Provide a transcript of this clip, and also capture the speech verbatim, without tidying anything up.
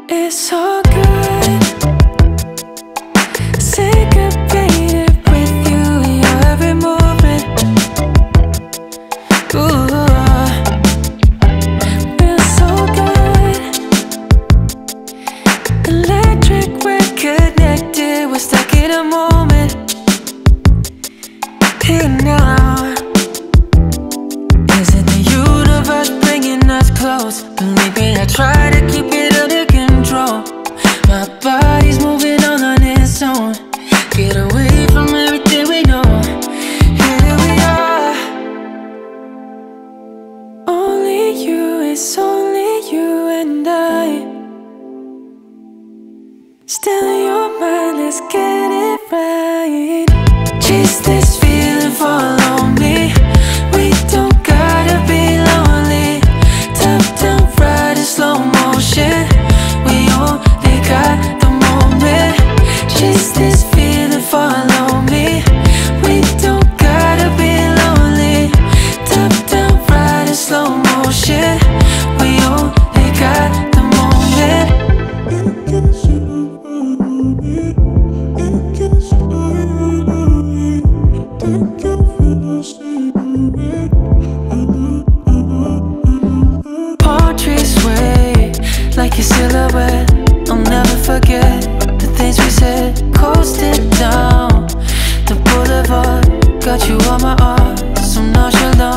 It's all good. Syncopated with you in your every movement. Ooh, feels so good. Electric, we're connected. We're stuck in a moment. Here now. Is it the universe bringing us close? Believe me, I try to keep it under control. My body's moving on on its own. Get away from everything we know. Here we are. Only you, it's only you and I. Still in your mind, let's get it right. Chase this feeling, follow me. We don't gotta be lonely. Top down, ride in slow motion. We only got the moment. Chase this feeling, follow me. We don't gotta be lonely. Top down, ride in slow motion. We only got the moment. Poetry sway like your silhouette. I'll never forget the things we said. Coasted down the boulevard, got you on my arm, so nonchalant.